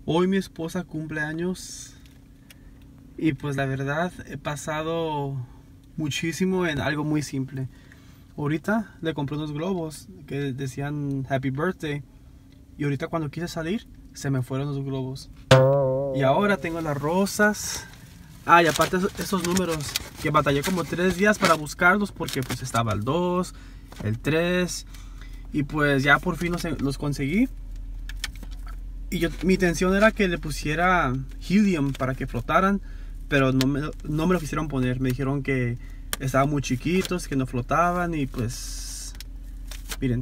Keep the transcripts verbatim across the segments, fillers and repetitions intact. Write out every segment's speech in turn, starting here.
Hoy mi esposa cumple años y pues la verdad he pasado muchísimo en algo muy simple. Ahorita le compré unos globos que decían Happy Birthday y ahorita cuando quise salir se me fueron los globos. Y ahora tengo las rosas. Ah, y aparte esos números que batallé como tres días para buscarlos porque pues estaba el dos, el tres y pues ya por fin los, los conseguí. Y yo, mi intención era que le pusiera helium para que flotaran, pero no me, no me lo quisieron poner. Me dijeron que estaban muy chiquitos, que no flotaban y pues miren.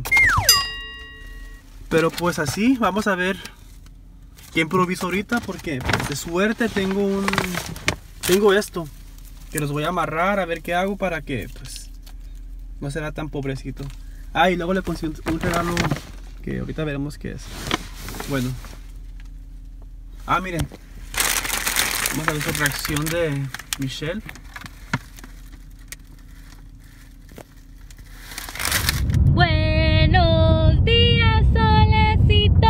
Pero pues así, vamos a ver qué improviso ahorita porque pues, de suerte tengo un tengo esto que los voy a amarrar a ver qué hago para que pues no será tan pobrecito. Ah, y luego le puse un, un regalo que ahorita veremos qué es. Bueno. Ah, miren. Vamos a ver su reacción de Michelle. Buenos días, solecito.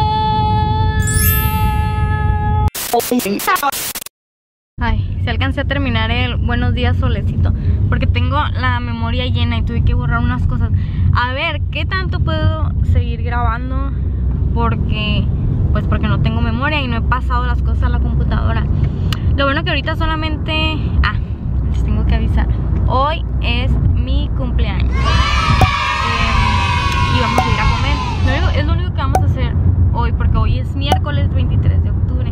Ay, si alcancé a terminar el buenos días, solecito, porque tengo la memoria llena y tuve que borrar unas cosas. A ver, ¿qué tanto puedo seguir grabando? Porque, pues porque no tengo memoria y no he pasado las cosas a la computadora. Lo bueno que ahorita solamente... Ah, les tengo que avisar. Hoy es mi cumpleaños. Eh, y vamos a ir a comer. Lo único, es lo único que vamos a hacer hoy, porque hoy es miércoles veintitrés de octubre.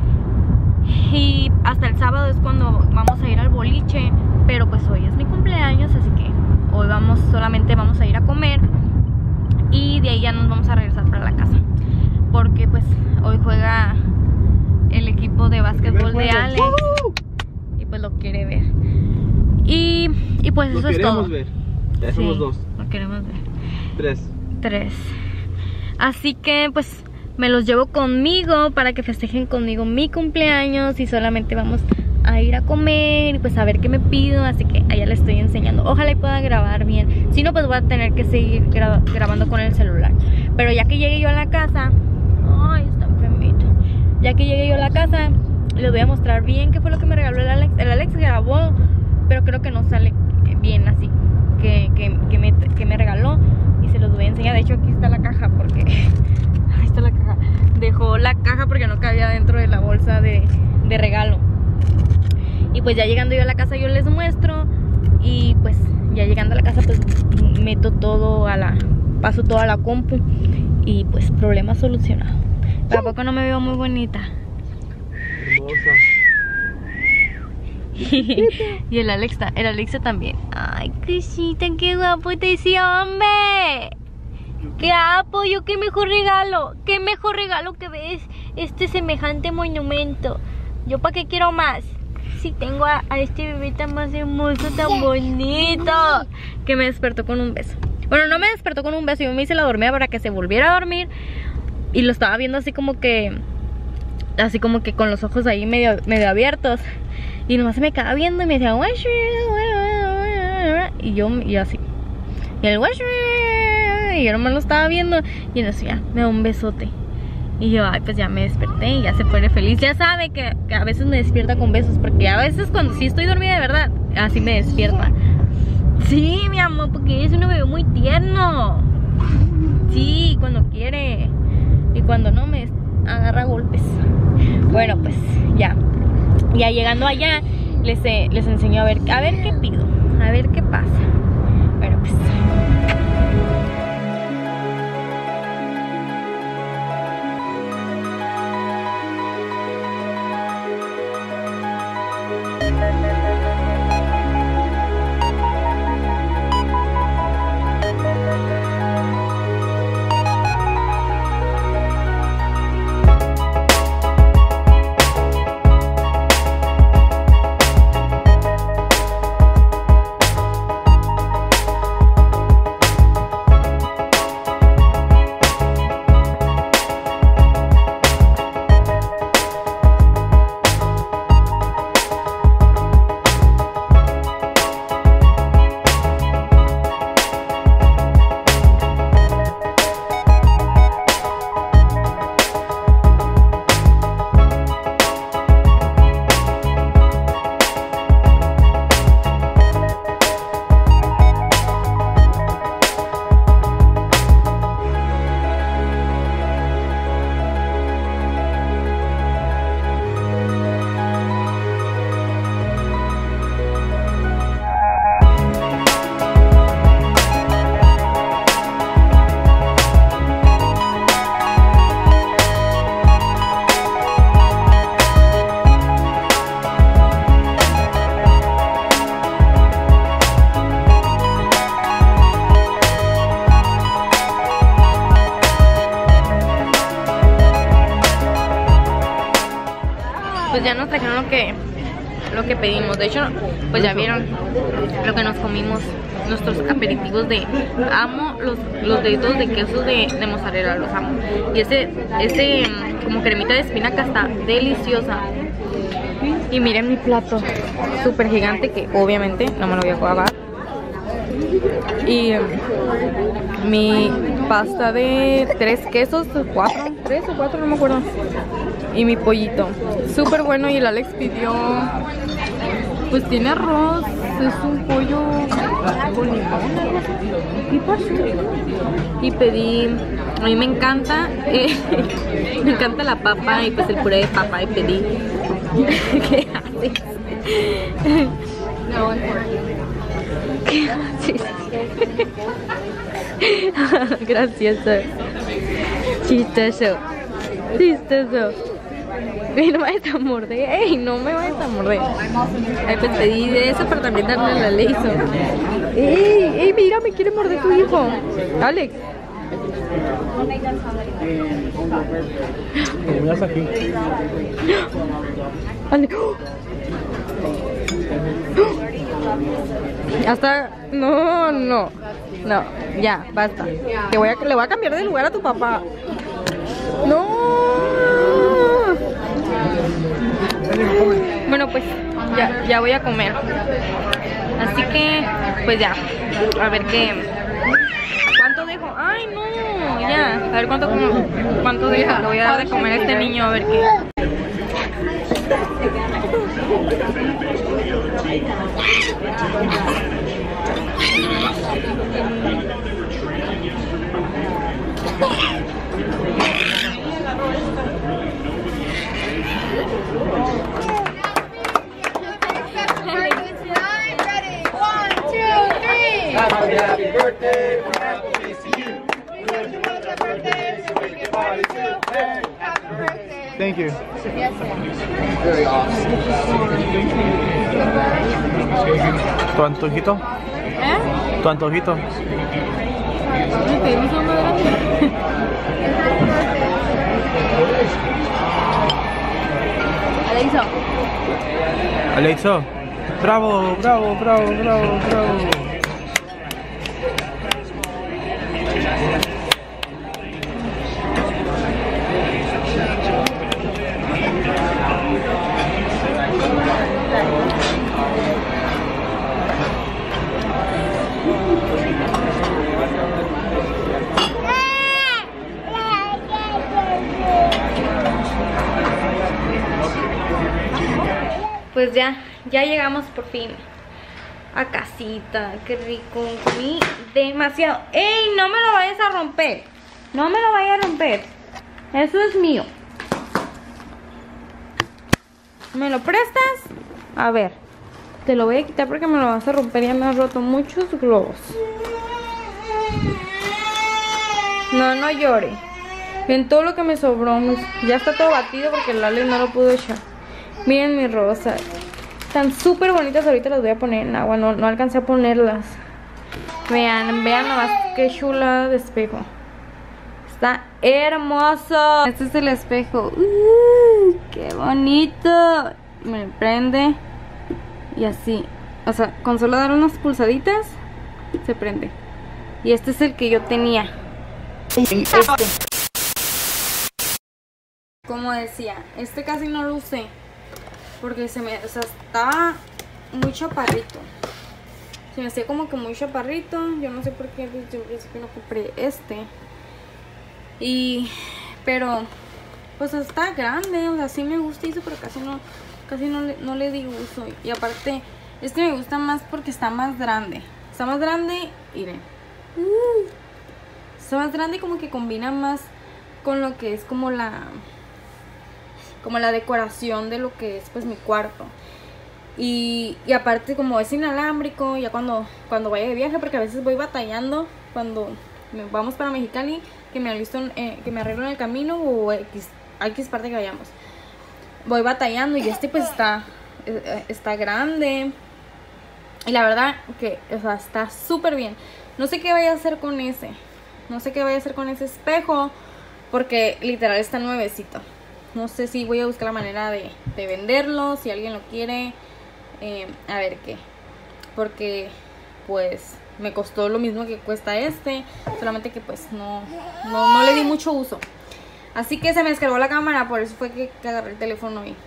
Y hasta el sábado es cuando vamos a ir al boliche. Pero pues hoy es mi cumpleaños, así que hoy vamos, solamente vamos a ir a comer. Y de ahí ya nos vamos a regresar para la casa, porque pues hoy juega el equipo de básquetbol de Alex. ¡Uh! Y pues lo quiere ver. Y, y pues eso es todo. Lo queremos ver. Ya somos dos. Lo queremos ver. Tres. Tres. Así que pues me los llevo conmigo para que festejen conmigo mi cumpleaños. Y solamente vamos a ir a comer y pues a ver qué me pido. Así que allá les estoy enseñando. Ojalá y pueda grabar bien. Si no, pues voy a tener que seguir gra grabando con el celular. Pero ya que llegue yo a la casa... Ay, está enfermito. Ya que llegue yo a la casa, les voy a mostrar bien qué fue lo que me regaló el Alex. El Alex grabó, pero creo que no sale bien así que, que, que, me, que me regaló. Y se los voy a enseñar. De hecho aquí está la caja porque... Ahí está la caja. Dejó la caja porque no cabía dentro de la bolsa de, de regalo. Y pues ya llegando yo a la casa yo les muestro. Y pues ya llegando a la casa pues meto todo a la... Paso todo a la compu. Y pues problema solucionado. Tampoco no me veo muy bonita. Hermosa. Y el Alexa, el Alexa también. Ay, cosita, qué guapo te ese hombre. Qué guapo, yo qué mejor regalo. Qué mejor regalo que ves este semejante monumento. Yo para qué quiero más. Si tengo a, a este bebé tan más hermoso, tan bonito, que me despertó con un beso. Bueno, no me despertó con un beso, yo me hice la dormida para que se volviera a dormir. Y lo estaba viendo así como que... Así como que con los ojos ahí medio, medio abiertos. Y nomás se me quedaba viendo y me decía... Y yo, y yo así. Y el... Y yo nomás lo estaba viendo. Y entonces ya, me da un besote. Y yo, ay, pues ya me desperté y ya se pone feliz. Ya sabe que, que a veces me despierta con besos. Porque a veces cuando sí estoy dormida de verdad, así me despierta. Sí, mi amor, porque es un bebé muy tierno. Sí, cuando quiere. Y cuando no, me agarra golpes. Bueno, pues ya. Ya llegando allá, les, eh, les enseño a ver, a ver qué pido. A ver qué pasa. Bueno, pues... pues ya nos trajeron lo que lo que pedimos. De hecho, pues ya vieron lo que nos comimos, nuestros aperitivos de amo los, los deditos de queso de, de mozzarella, los amo. Y ese, ese como cremita de espinaca está deliciosa. Y miren mi plato súper gigante que obviamente no me lo voy a acabar. Y mi pasta de tres quesos, cuatro, tres o cuatro, no me acuerdo. Y mi pollito, súper bueno. Y el Alex pidió, pues tiene arroz, es un pollo con limón. Y pedí, a mí me encanta, eh, me encanta la papa y pues el puré de papa. Y pedí, ¿qué haces? No, ¿qué haces? Gracioso, chistoso, chistoso. Ey, no me vayas a morder, ey, no me vayas a morder. Ay, pues pedí de eso, pero también darle la ley. Ey, ey, mira, me quiere morder tu hijo, Alex. aquí. Alex. Hasta, no, no, no, ya, basta. Te voy a, le voy a cambiar de lugar a tu papá. No. Bueno, pues ya, ya voy a comer. Así que, pues ya, a ver qué. ¿Cuánto dejo? Ay, no, ya. A ver cuánto, cuánto dejo. Le voy a dar de comer a este niño, a ver qué. Happy birthday, happy to you. Birthday, so we can party too. Happy birthday. Thank you. Yes, very awesome. ¿Tu antojito? ¿Eh? ¿Tu antojito? Pedimos uno grande. Alexo. Alexo. Bravo, bravo, bravo, bravo, bravo. Pues ya, ya llegamos por fin a casita. Qué rico, comí demasiado. ¡Ey! No me lo vayas a romper. No me lo vayas a romper. Eso es mío. ¿Me lo prestas? A ver, te lo voy a quitar porque me lo vas a romper. Ya me has roto muchos globos. No, no llore. Ven todo lo que me sobró. Ya está todo batido porque el Ale no lo pudo echar. Miren mis rosas. Están súper bonitas. Ahorita las voy a poner en agua. No, no alcancé a ponerlas. Vean, vean nomás qué chula de espejo. Está hermoso. Este es el espejo. Uh, qué bonito. Me prende. Y así. O sea, con solo dar unas pulsaditas se prende. Y este es el que yo tenía. Este. Como decía, este casi no lo usé. Porque se me, o sea, estaba muy chaparrito. Se me hacía como que muy chaparrito. Yo no sé por qué desde un principio no compré este. Y, pero, pues está grande. O sea, sí me gusta eso, pero casi no, casi no le, no le di uso. Y aparte, este me gusta más porque está más grande. Está más grande, miren. Uh, está más grande y como que combina más con lo que es como la... como la decoración de lo que es pues mi cuarto. Y, y aparte como es inalámbrico, ya cuando, cuando vaya de viaje, porque a veces voy batallando cuando me, vamos para Mexicali, que me alisto, eh, que me arreglo en el camino o X, X parte que vayamos. Voy batallando y este pues está, eh, está grande. Y la verdad que, o sea, está súper bien. No sé qué vaya a hacer con ese. No sé qué vaya a hacer con ese espejo, porque literal está nuevecito. no sé si voy a buscar la manera de, de venderlo, si alguien lo quiere, eh, a ver qué, porque pues me costó lo mismo que cuesta este, solamente que pues no, no, no le di mucho uso. Así que se me descargó la cámara, por eso fue que, que agarré el teléfono y,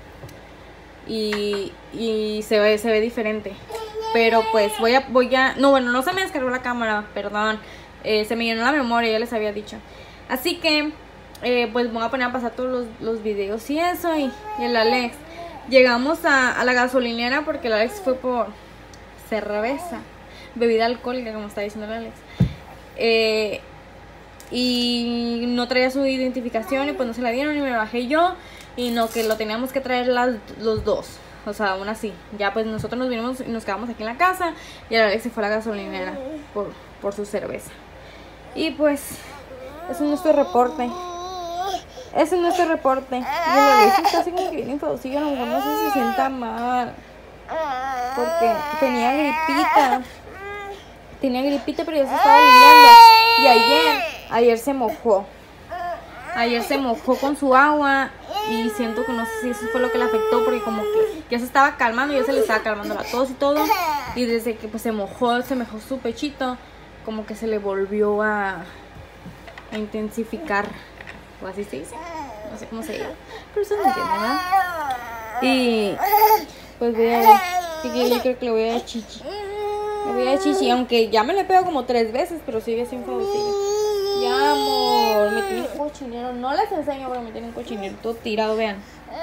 y, y se ve, se ve diferente. Pero pues voy a, voy a, no bueno, no se me descargó la cámara, perdón, eh, se me llenó la memoria, ya les había dicho. Así que eh, pues voy a poner a pasar todos los, los videos y eso, y, y el Alex. Llegamos a, a la gasolinera porque el Alex fue por cerveza, bebida alcohólica, como está diciendo el Alex. Eh... Y no traía su identificación y pues no se la dieron y me bajé yo. Y no, que lo teníamos que traer las, los dos. O sea, aún así. Ya pues nosotros nos vinimos y nos quedamos aquí en la casa. Y el Alex se fue a la gasolinera por, por su cerveza. Y pues, ese es nuestro reporte. Ese es nuestro reporte. Y el Alex está así como que bien enfadocillo. A lo mejor no sé si se sienta mal. Porque tenía gripita. Tenía gripita, pero ya se estaba aliviando. Y ayer, ayer se mojó. Ayer se mojó con su agua. Y siento que no sé si eso fue lo que le afectó, porque como que ya se estaba calmando, ya se le estaba calmando la tos y todo. Y desde que pues se mojó, se mojó su pechito, como que se le volvió a, a intensificar. O así se dice. No sé cómo se llama. Pero eso no entiende, ¿verdad? Y pues voy a ver. Y yo creo que le voy a dar chichi. Le voy a dar chichi, aunque ya me le pego como tres veces, pero sigue sin favorcillo. Ya, amor, me tiene un cochinero. No les enseño, pero me tiene un cochinero todo tirado, vean.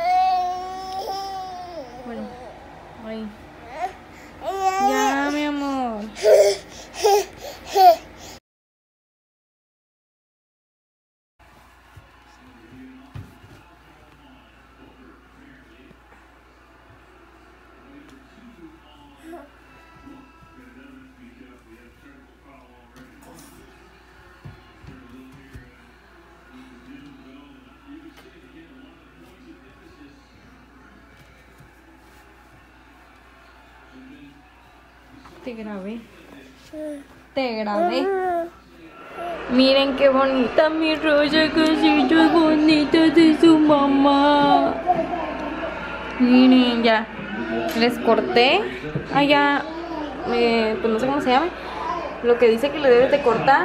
Bueno, ahí. Ya, mi amor. Te grabé. Te grabé. Miren qué bonita mi rosa, cositas bonitas de su mamá. Miren, ya. Les corté. Allá, eh, pues no sé cómo se llama. Lo que dice que le debes de cortar.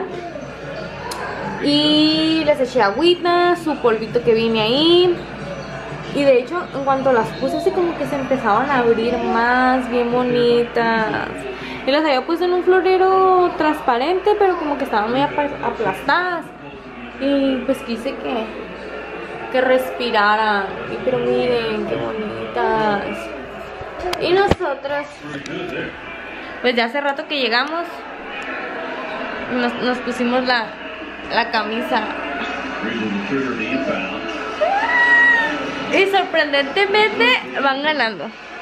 Y les eché agüita, su polvito que viene ahí. Y de hecho, en cuanto las puse, así como que se empezaban a abrir más, bien bonitas. Y las había puesto en un florero transparente, pero como que estaban muy aplastadas. Y pues quise que, que respiraran. Y pero miren, qué bonitas. Y nosotros, pues ya hace rato que llegamos, nos, nos pusimos la, la camisa. Y sorprendentemente van ganando.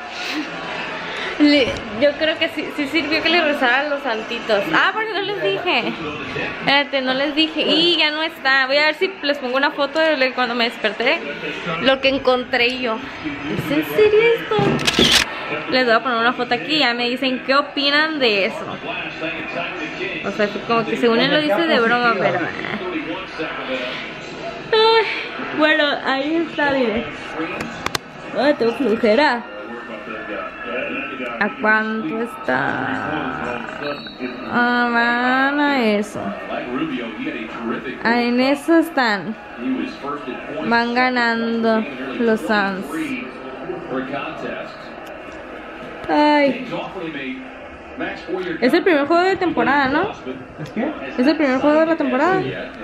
Le, yo creo que sí, sí sirvió que le rezaran los santitos. Ah, porque no les dije. Espérate, no les dije. Y ya no está. Voy a ver si les pongo una foto de cuando me desperté. Lo que encontré yo. ¿Es en serio esto? Les voy a poner una foto aquí y ya me dicen qué opinan de eso. O sea, como que según él lo dice de broma, pero... Ay, bueno, ahí está, miren. Ay, tengo flujera. ¿A cuánto está? Ah, van a eso. Ah, en eso están. Van ganando los Suns. Ay. Es el primer juego de temporada, ¿no? ¿Es qué? Es el primer juego de la temporada.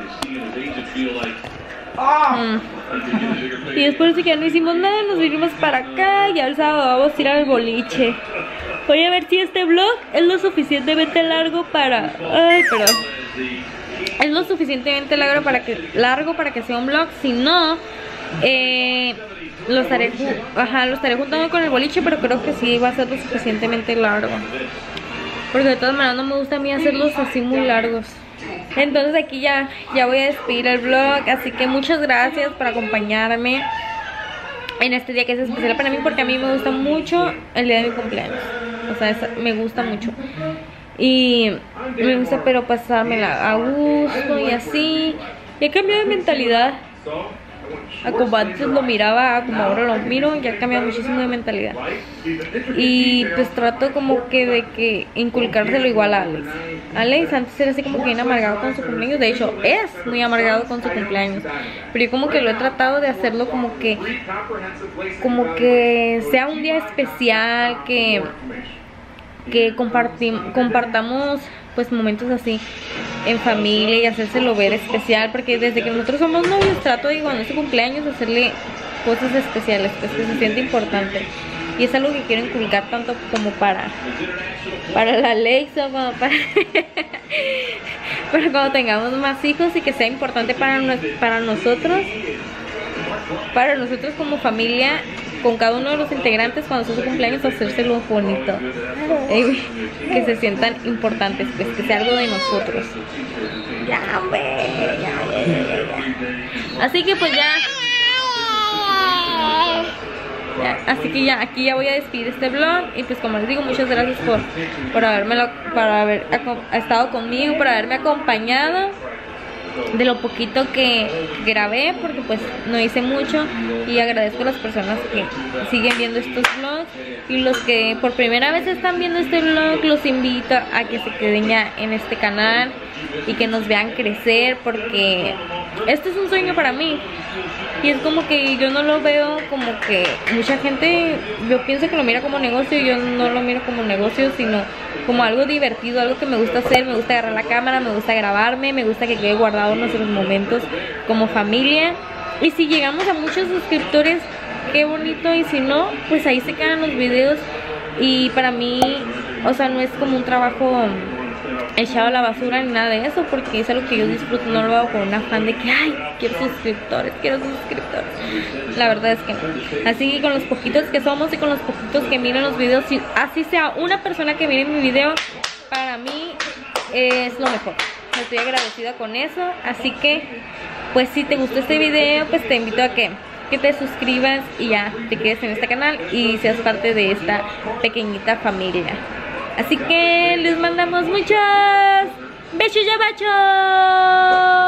Mm. Y después de que no hicimos nada, nos vinimos para acá. Ya el sábado vamos a ir al boliche. Voy a ver si este vlog es lo suficientemente largo para... Ay, perdón. Es lo suficientemente largo para que, largo para que sea un vlog. Si no, eh, lo estaré, ajá, lo estaré juntando con el boliche. Pero creo que sí va a ser lo suficientemente largo, porque de todas maneras no me gusta a mí hacerlos así muy largos. Entonces aquí ya, ya voy a despedir el vlog. Así que muchas gracias por acompañarme en este día que es especial para mí, porque a mí me gusta mucho el día de mi cumpleaños. O sea, es, me gusta mucho. Y me gusta pero pasármela a gusto y así. Y he cambiado de mentalidad. a como antes lo miraba, a como ahora lo miro, ya cambia muchísimo de mentalidad. Y pues trato como que de que inculcárselo igual a Alex. Alex antes era así como que bien amargado con su cumpleaños, de hecho es muy amargado con su cumpleaños, pero yo como que lo he tratado de hacerlo como que como que sea un día especial, que que compartamos pues momentos así en familia y hacérselo ver especial, porque desde que nosotros somos novios trato de cuando es su cumpleaños hacerle cosas especiales, pues que se siente importante, y es algo que quiero inculcar tanto como para para la Alexa, como para para cuando tengamos más hijos, y que sea importante para, para nosotros para nosotros como familia, con cada uno de los integrantes cuando sea su cumpleaños, hacérselo bonito, eh, que se sientan importantes, pues que sea algo de nosotros. Ya, pues, ya, ya, ya, ya. Así que pues ya, ya, así que ya, aquí ya voy a despedir este vlog. Y pues como les digo, muchas gracias por, por haberme para haber estado conmigo, por haberme acompañado de lo poquito que grabé, porque pues no hice mucho, y agradezco a las personas que siguen viendo estos vlogs, y los que por primera vez están viendo este vlog, los invito a que se queden ya en este canal y que nos vean crecer, porque esto es un sueño para mí, y es como que yo no lo veo como que mucha gente, yo pienso que lo mira como negocio, y yo no lo miro como negocio, sino como algo divertido, algo que me gusta hacer. Me gusta agarrar la cámara, me gusta grabarme, me gusta que quede guardado nuestros momentos como familia. Y si llegamos a muchos suscriptores, qué bonito, y si no, pues ahí se quedan los videos. Y para mí, o sea, no es como un trabajo echado a la basura ni nada de eso, porque es algo que yo disfruto, no lo hago con un afán de que, ay, quiero suscriptores, quiero suscriptores. La verdad es que no. Así que con los poquitos que somos y con los poquitos que miran los videos, si así sea una persona que mire mi video, para mí es lo mejor. Estoy agradecida con eso. Así que, pues si te gustó este video, pues te invito a que que te suscribas y ya te quedes en este canal y seas parte de esta pequeñita familia. Así que les mandamos muchos besos y abrazos.